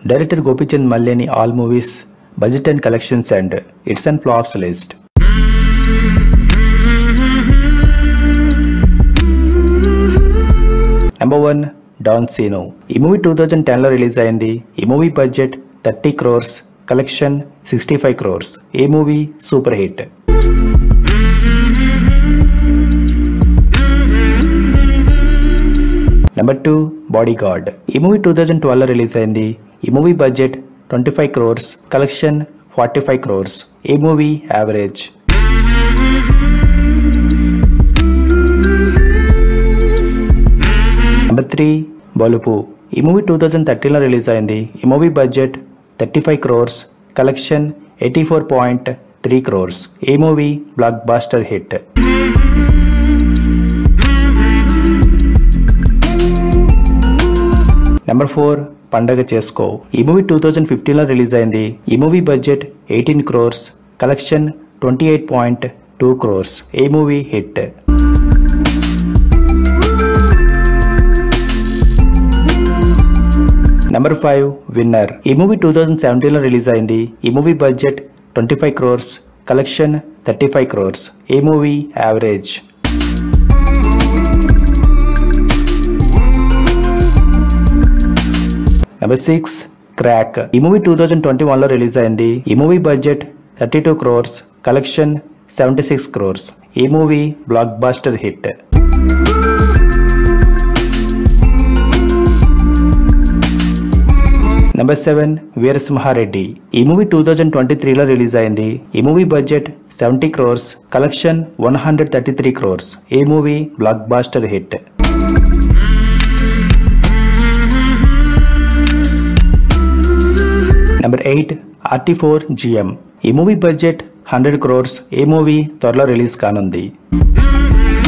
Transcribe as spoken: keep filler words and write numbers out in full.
Director Gopichand Malleni all movies, budget and collections and hits and flops list. Number one, Don Sino. ఈ movie two thousand ten లో release అయింది. ఈ movie budget thirty crores, collection sixty five crores. ఈ movie super hit. Number two, Bodyguard. ఈ movie two thousand twelve లో release అయింది. ఈ movie budget twenty five crores, collection forty five crores. ఈ movie average. Number three, Balupu. ఈ మూవీ టూ థౌజండ్ థర్టీన్ లో release అయింది. ఈ movie budget thirty five crores, collection eighty four point three crores. ఈ movie blockbuster hit. Number four, Pandaga Chesko. ఈ movie two thousand fifteen లో release అయింది. ఈ movie budget eighteen crores, collection twenty eight point two crores. ఈ movie hit. Number five, Winner. ఈ movie two thousand seventeen లో release అయింది. ఈ movie budget twenty five crores, collection thirty five crores. ఈ movie average. Number six, Krack. ఈ movie two thousand twenty one లో release అయింది. ఈ movie budget thirty two crores, collection seventy six crores. ఈ movie blockbuster hit. Number seven, Veera Simha Reddy. ఈ movie two thousand twenty three లో release అయింది. ఈ movie budget seventy crores, collection one hundred thirty three crores. ఈ movie blockbuster hit. Number eight, RT four GM. ఈ movie budget hundred crores. ఈ movie త్వరలో release కానుంది.